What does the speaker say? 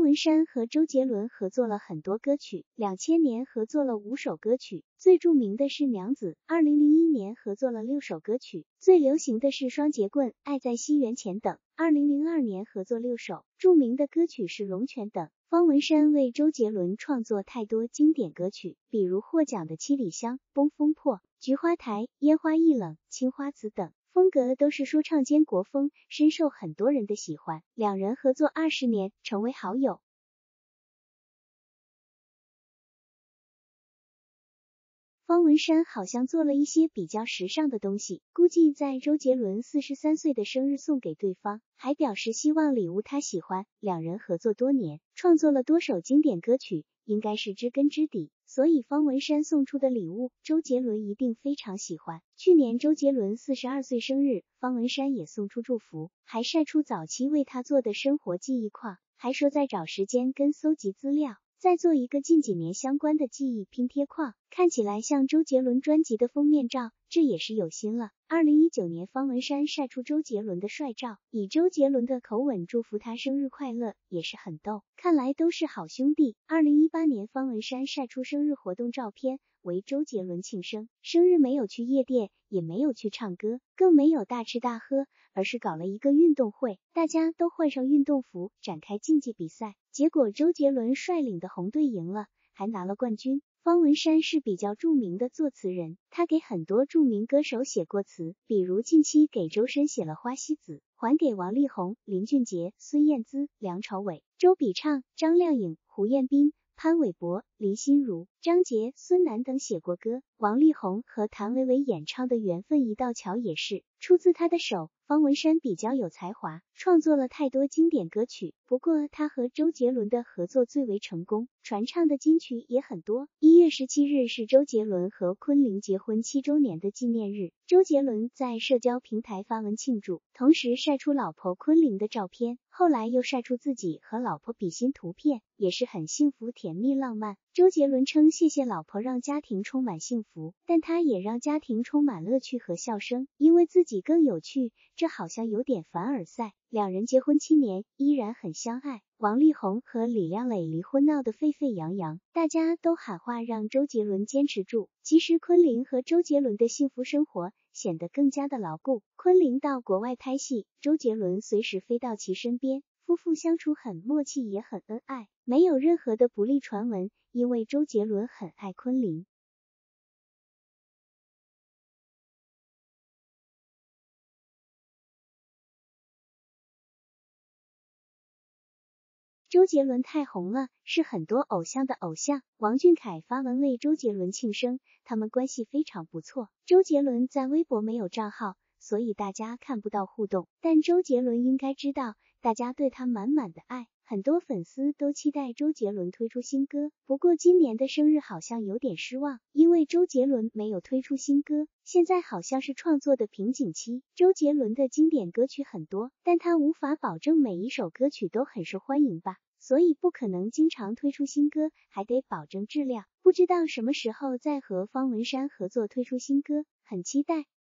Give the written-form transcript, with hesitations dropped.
文山和周杰伦合作了很多歌曲，2000年合作了5首歌曲，最著名的是《娘子》，2001年合作了6首歌曲，最流行的是《双截棍》、《爱在西元前》等，2002年合作6首，著名的歌曲是《龙泉》等。方文山为周杰伦创作太多经典歌曲，比如获奖的《七里香》、《东风破》、《菊花台》、《烟花易冷》、《青花瓷》等。风格都是说唱间国风，深受很多人的喜欢。两人合作20年，成为好友。方文山好像做了一些比较时尚的东西，估计在周杰伦43岁的生日送给对方，还表示希望礼物他喜欢。两人合作多年，创作了多首经典歌曲，应该是知根知底，所以方文山送出的礼物，周杰伦一定非常喜欢。去年周杰伦42岁生日，方文山也送出祝福，还晒出早期为他做的生活记忆框，还说在找时间跟搜集资料，再做一个近几年相关的记忆拼贴框，看起来像周杰伦专辑的封面照，这也是有心了。2019年方文山晒出周杰伦的帅照，以周杰伦的口吻祝福他生日快乐，也是很逗，看来都是好兄弟。2018年方文山晒出生日活动照片，为周杰伦庆生，生日没有去夜店，也没有去唱歌，更没有大吃大喝，而是搞了一个运动会，大家都换上运动服，展开竞技比赛，结果周杰伦率领的红队赢了，还拿了冠军。方文山是比较著名的作词人，他给很多著名歌手写过词，比如近期给周深写了《花西子》，还给王力宏、林俊杰、孙燕姿、梁朝伟、周笔畅、张靓颖、胡彦斌、潘玮柏、林心如、张杰、孙楠等写过歌。王力宏和谭维维演唱的《缘分一道桥》也是出自他的手。方文山比较有才华，创作了太多经典歌曲，不过他和周杰伦的合作最为成功，传唱的金曲也很多。1月17日是周杰伦和昆凌结婚7周年的纪念日，周杰伦在社交平台发文庆祝，同时晒出老婆昆凌的照片，后来又晒出自己和老婆比心图片，也是很幸福甜蜜浪漫。周杰伦称谢谢老婆让家庭充满幸福，但他也让家庭充满乐趣和笑声，因为自己更有趣，这好像有点凡尔赛。两人结婚7年，依然很相爱。王力宏和李靚蕾离婚闹得沸沸扬扬，大家都喊话让周杰伦坚持住。其实昆凌和周杰伦的幸福生活显得更加的牢固。昆凌到国外拍戏，周杰伦随时飞到其身边，夫妇相处很默契，也很恩爱，没有任何的不利传闻，因为周杰伦很爱昆凌。周杰伦太红了，是很多偶像的偶像。王俊凯发文为周杰伦庆生，他们关系非常不错。周杰伦在微博没有账号，所以大家看不到互动，但周杰伦应该知道，大家对他满满的爱。很多粉丝都期待周杰伦推出新歌，不过今年的生日好像有点失望，因为周杰伦没有推出新歌，现在好像是创作的瓶颈期。周杰伦的经典歌曲很多，但他无法保证每一首歌曲都很受欢迎吧，所以不可能经常推出新歌，还得保证质量。不知道什么时候再和方文山合作推出新歌，很期待。